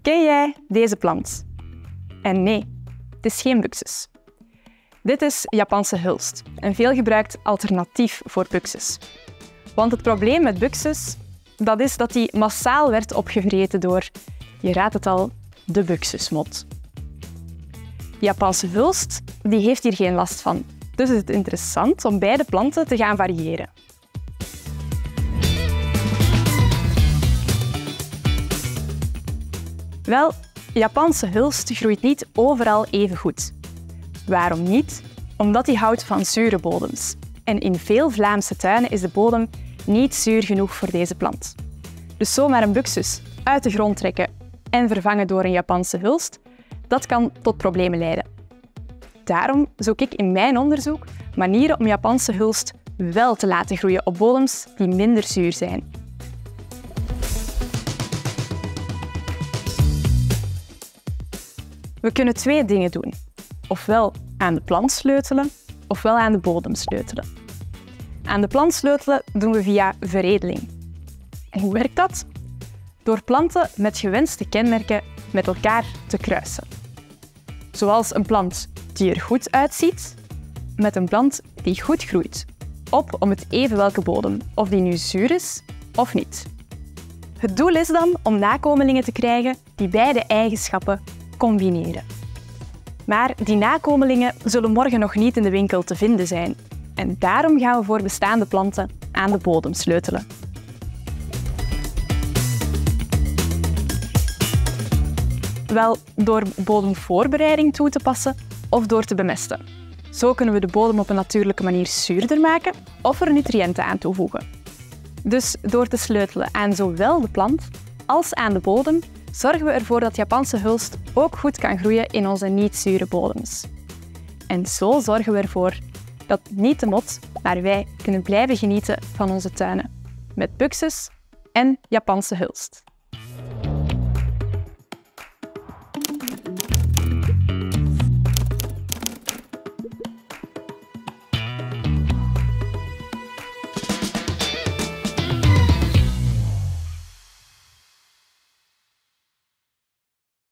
Ken jij deze plant? En nee, het is geen buxus. Dit is Japanse hulst, een veelgebruikt alternatief voor buxus. Want het probleem met buxus, dat is dat die massaal werd opgevreten door, je raadt het al, de buxusmot. Japanse hulst die heeft hier geen last van. Dus is het interessant om beide planten te gaan variëren. Wel, Japanse hulst groeit niet overal even goed. Waarom niet? Omdat die houdt van zure bodems. En in veel Vlaamse tuinen is de bodem niet zuur genoeg voor deze plant. Dus zomaar een buxus uit de grond trekken en vervangen door een Japanse hulst, dat kan tot problemen leiden. Daarom zoek ik in mijn onderzoek manieren om Japanse hulst wel te laten groeien op bodems die minder zuur zijn. We kunnen twee dingen doen. Ofwel aan de plant sleutelen, ofwel aan de bodem sleutelen. Aan de plant sleutelen doen we via veredeling. En hoe werkt dat? Door planten met gewenste kenmerken met elkaar te kruisen. Zoals een plant die er goed uitziet, met een plant die goed groeit. Op om het even welke bodem, of die nu zuur is of niet. Het doel is dan om nakomelingen te krijgen die beide eigenschappen combineren. Maar die nakomelingen zullen morgen nog niet in de winkel te vinden zijn. En daarom gaan we voor bestaande planten aan de bodem sleutelen. Wel door bodemvoorbereiding toe te passen of door te bemesten. Zo kunnen we de bodem op een natuurlijke manier zuurder maken of er nutriënten aan toevoegen. Dus door te sleutelen aan zowel de plant als aan de bodem, zorgen we ervoor dat Japanse hulst ook goed kan groeien in onze niet-zure bodems. En zo zorgen we ervoor dat niet de mot, maar wij kunnen blijven genieten van onze tuinen. Met buxus en Japanse hulst.